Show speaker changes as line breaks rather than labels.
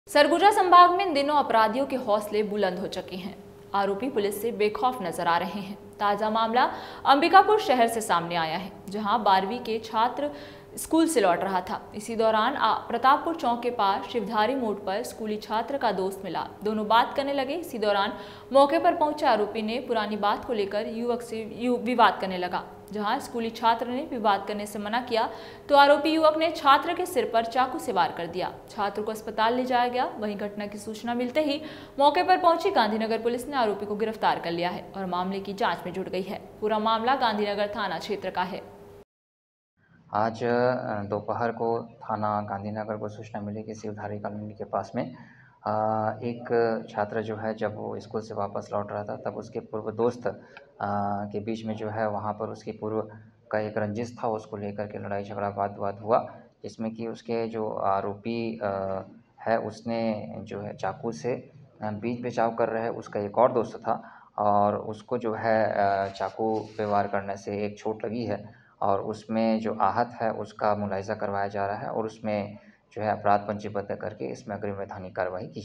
सरगुजा संभाग में इन दिनों अपराधियों के हौसले बुलंद हो चुके हैं। आरोपी पुलिस से बेखौफ नजर आ रहे हैं। ताजा मामला अंबिकापुर शहर से सामने आया है, जहां 12वीं के छात्र स्कूल से लौट रहा था। इसी दौरान प्रतापपुर चौक के पास शिवधारी मोड़ पर स्कूली छात्र का दोस्त मिला। दोनों बात करने लगे। इसी दौरान मौके पर पहुंचे आरोपी ने पुरानी बात को लेकर युवक से विवाद करने लगा। जहां स्कूली छात्र ने विवाद करने से मना किया तो आरोपी युवक ने छात्र के सिर पर चाकू से वार कर दिया। छात्र को अस्पताल ले जाया गया। वहीं घटना की सूचना मिलते ही मौके पर पहुंची गांधीनगर पुलिस ने आरोपी को गिरफ्तार कर लिया है और मामले की जांच में जुट गई है। पूरा मामला गांधीनगर थाना क्षेत्र का है।
आज दोपहर को थाना गांधीनगर को सूचना मिली कि शिवधारी कॉलोनी के पास में एक छात्र जो है जब वो स्कूल से वापस लौट रहा था तब उसके पूर्व दोस्त के बीच में जो है वहाँ पर उसके पूर्व का एक रंजिश था, उसको लेकर के लड़ाई झगड़ा वाद हुआ, जिसमें कि उसके जो आरोपी है उसने जो है चाकू से बीच बचाव कर रहे उसका एक और दोस्त था और उसको जो है चाकू पे वार करने से एक चोट लगी है और उसमें जो आहत है उसका मुलाहिज़ा करवाया जा रहा है और उसमें जो है अपराध पंजीबद्ध करके इसमें अग्रिम वैधानिक कार्रवाई की